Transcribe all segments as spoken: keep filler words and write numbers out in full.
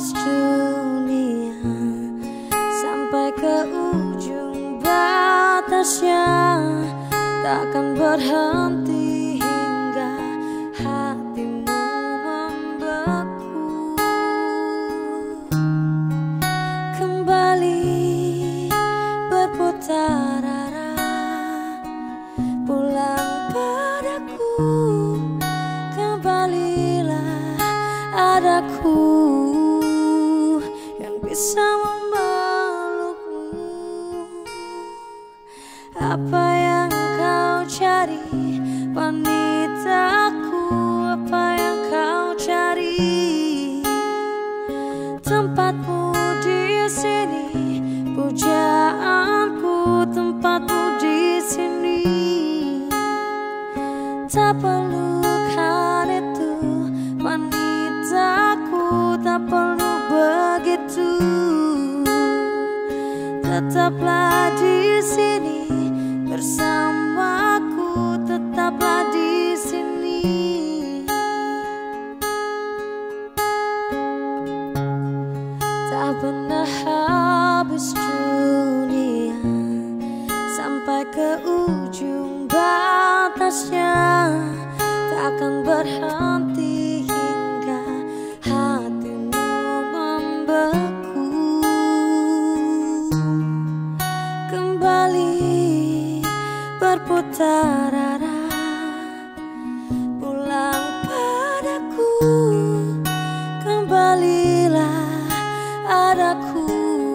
habis dunia, sampai ke ujung batasnya, takkan berhenti hingga hatimu membeku. Kembali berputar arah, pulang padaku, kembalilah adaku yang bisa memelukmu. Apa yang kau cari, wanitaku? Apa yang kau cari? Tempatmu di sini, pujaanku. Tempatmu di sini, tak perlu kan itu, wanitaku. Tak perlu begitu. Tetaplah di sini bersamaku, tetaplah di sini. Tak pernah habis dunia, sampai ke ujung batasnya, takkan berhenti hingga hatimu membeku. Kembali berputar arah, pulang padaku, kembalilah adaku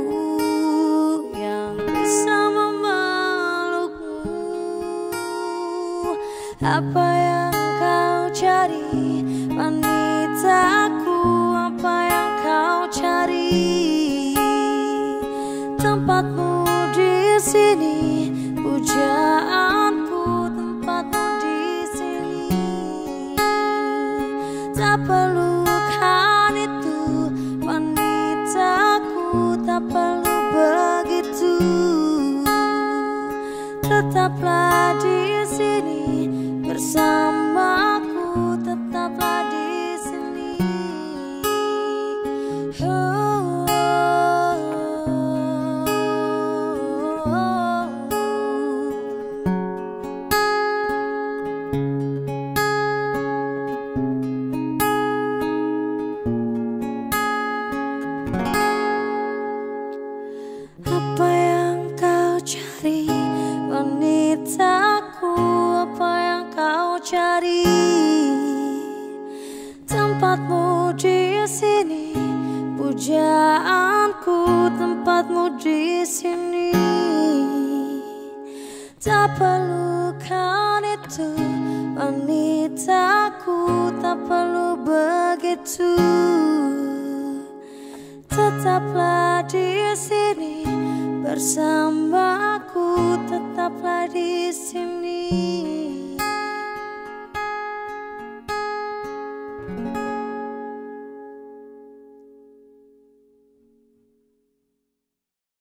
yang bisa memelukmu. Apa yang kau cari, wanitaku? Apa yang kau cari? Tempatmu di sini, pujaanku. Tempatmu di sini, tak perlu kan itu, wanitaku. Tak perlu begitu. Tetaplah di sini bersamaku, tetaplah di sini. Oh, apa yang kau cari, wanitaku? Apa yang kau cari? Tempatmu di sini, pujaanku. Tempatmu di sini, tak perlu kan itu, wanitaku. Tak perlu begitu. Tetaplah di sini bersamaku, tetaplah di sini.